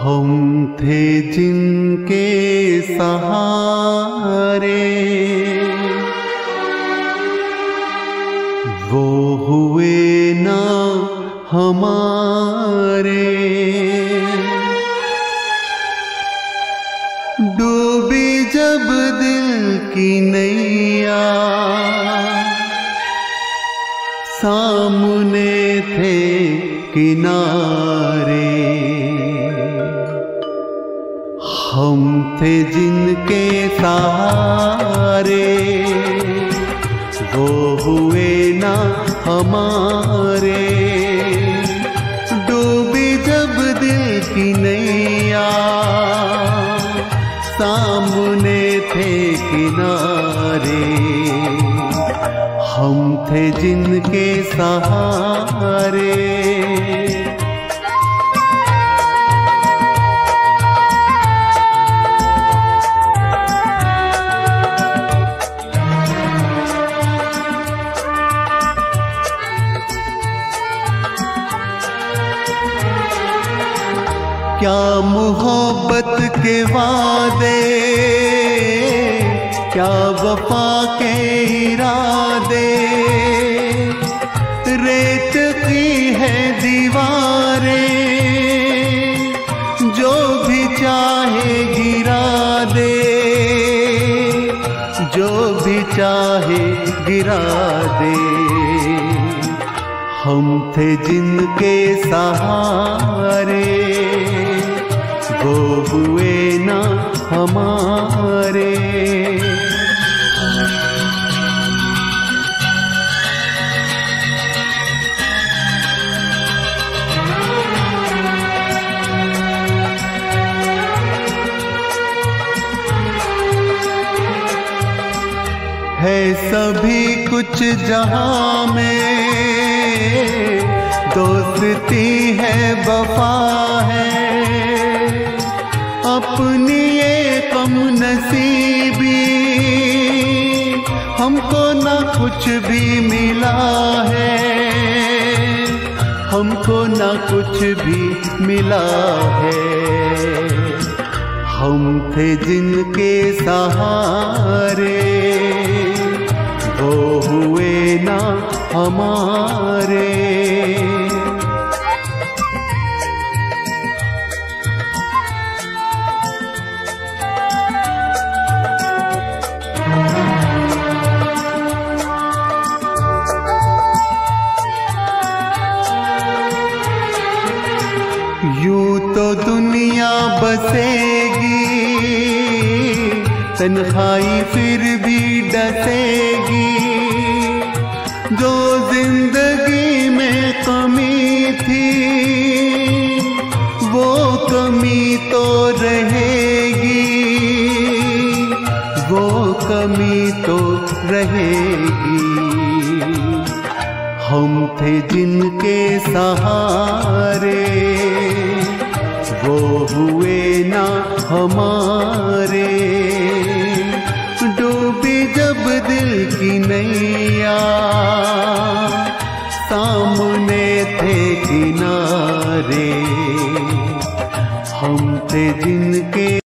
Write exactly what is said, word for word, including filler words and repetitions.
हम थे जिनके सहारे, वो हुए ना हमारे। डूबी जब दिल की नैया, सामने थे किनारे। हम थे जिनके सहारे, वो हुए ना हमारे। डूबी जब दिल की नैया, सामने थे किनारे। हम थे जिनके सहारे। क्या मोहब्बत के वादे, क्या वफा के इरादे। रेत की है दीवारें, जो भी चाहे गिरा दे, जो भी चाहे गिरा दे। हम थे जिनके सहारे, वो हुए ना हमारे। है सभी कुछ जहां में, दोस्ती है वफा है। अपनी ये कम नसीबी, हमको ना कुछ भी मिला है। हमको ना कुछ भी मिला है। हम थे जिनके सहारे, वो हुए ना हमारे। यूं तो दुनिया बसेगी, तन्हाई फिर भी डसेगी। जो जिंदगी में कमी थी, वो कमी तो रहेगी, वो कमी तो रहेगी। हम थे जिनके सहारे, वो हुए ना हमारे। डूबी जब दिल की नैया, सामने थे किनारे। हम थे जिनके